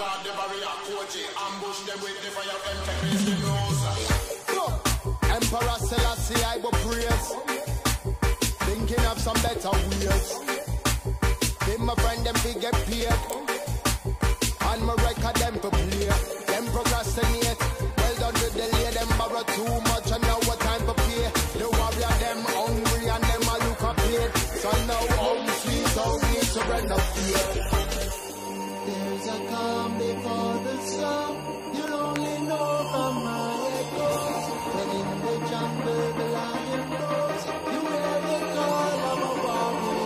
guard the barrier, Koji. Ambush them with the fire, them take me the nose. Emperor Selassie, I will praise. Thinking of some better ways. Him, my friend, them big get paid. And my record, them to play. Them procrastinate. Well done to delay. Them borrow too much and now what time to pay. The warrior, them hungry and them a look up paid. So now home sweet, so we surrender fear. There's a calm before the storm. You'll only know from my echoes. When in the jungle the lion roars, you hear the call of a warrior.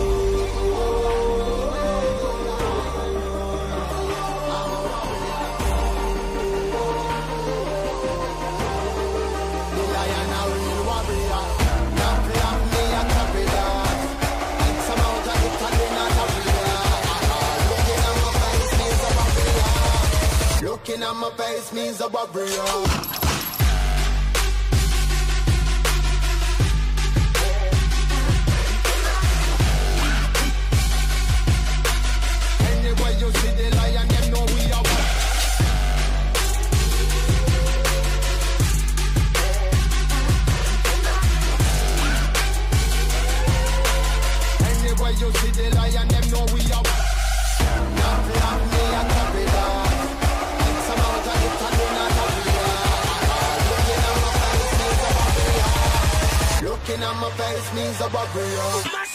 The lion a real warrior. Not like me a carry that. It's a mountain it can be not a real. Looking at my face means a warrior. Anyway, you see the lion, them know we are one. Anyway, you see the lion, them know we are one. Not like me a carry that. It's a mountain, it can be not a real. Looking at my face means a warrior.